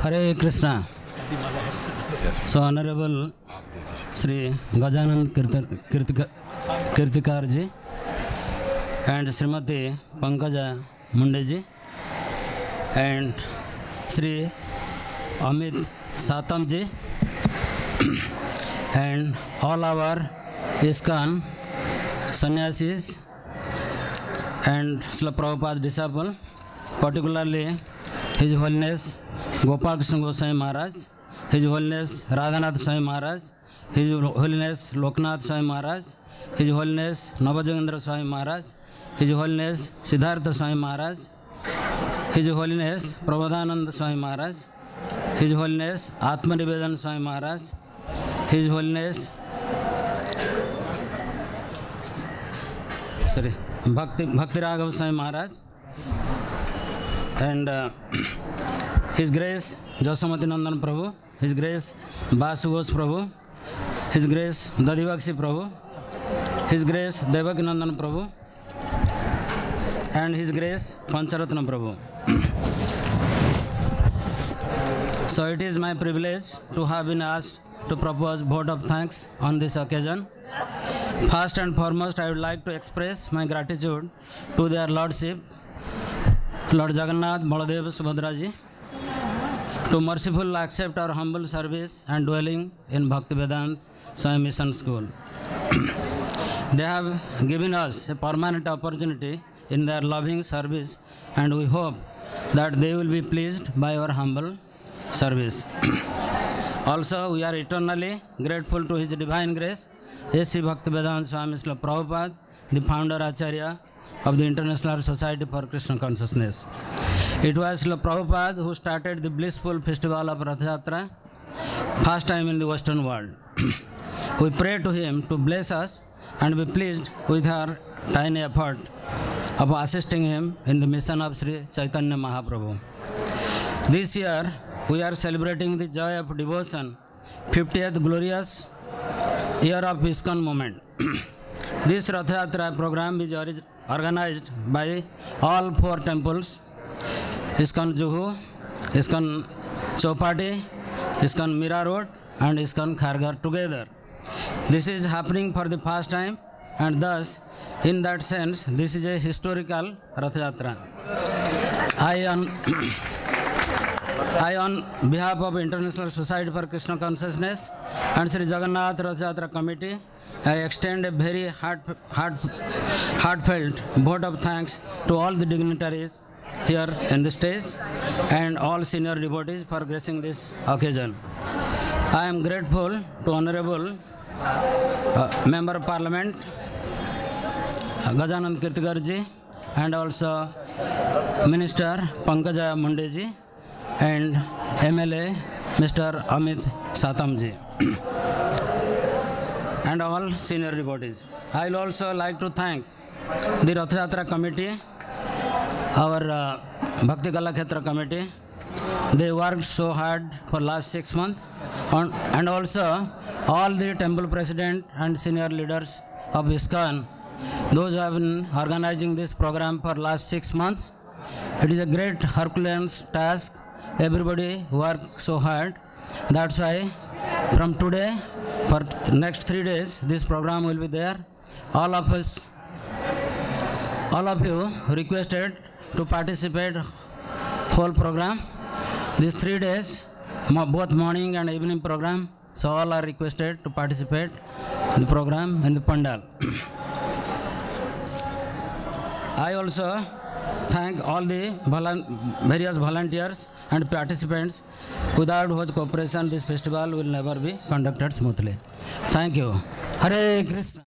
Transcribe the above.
Hare Krishna. So Honorable Sri Gajanand Kirtikar ji and Srimati Pankaja Munde ji and Sri Amit Satam ji and all our ISKCON sannyasis and Srila Prabhupada disciple, particularly His Holiness Gopal Krishna Goswami Maharaj, His Holiness Radhanath Swami Maharaj, His Holiness Loknath Swami Maharaj, His Holiness Navajogendra Swami Maharaj, His Holiness Siddhartha Swami Maharaj, His Holiness Prabodhananda Swami Maharaj, His Holiness Atmanivedan Swami Maharaj, His Holiness Bhakti Raghav Swami Maharaj, and His Grace Jaswamati Nandan Prabhu, His Grace Basughosh Prabhu, His Grace Dadivakshi Prabhu, His Grace Devaki Nandan Prabhu, and His Grace Pancharatna Prabhu. So it is my privilege to have been asked to propose vote of thanks on this occasion. First and foremost, I would like to express my gratitude to their Lordship, Lord Jagannath Baladev Subhadra ji, to mercifully accept our humble service and dwelling in Bhaktivedanta Swami Mission School. They have given us a permanent opportunity in their loving service, and we hope that they will be pleased by our humble service. Also, we are eternally grateful to His Divine Grace, A.C. Bhaktivedanta Swami Srila Prabhupada, the founder Acharya of the International Society for Krishna Consciousness. It was Srila Prabhupada who started the blissful festival of Rath Yatra, first time in the Western world. We pray to him to bless us and be pleased with our tiny effort of assisting him in the mission of Sri Chaitanya Mahaprabhu. This year, we are celebrating the joy of devotion, 50th glorious year of ISKCON movement. This Rath Yatra program is organized by all four temples, ISKCON Juhu, ISKCON Chowpatty, ISKCON Mira Road, and ISKCON Kharghar together. This is happening for the first time, and thus, in that sense, this is a historical Rath Yatra. I on behalf of International Society for Krishna Consciousness and Sri Jagannath Rath Yatra Committee, I extend a very heartfelt vote of thanks to all the dignitaries here in the stage and all senior devotees for gracing this occasion. I am grateful to Honorable Member of Parliament Gajanand Kirtikar ji and also Minister Pankaja Munde ji and MLA Mr. Amit Satam ji and all senior devotees. I will also like to thank the Rath Yatra committee, our Bhakti Kalakshetra committee. They worked so hard for last 6 months, and also all the temple president and senior leaders of ISKCON, those who have been organizing this program for last 6 months. It is a great Herculean task. Everybody worked so hard. That's why from today, for the next 3 days, this program will be there. All of you requested to participate whole program. These 3 days, both morning and evening program, so all are requested to participate in the program in the Pandal. I also thank all the various volunteers and participants, without whose cooperation this festival will never be conducted smoothly. Thank you. Hare Krishna.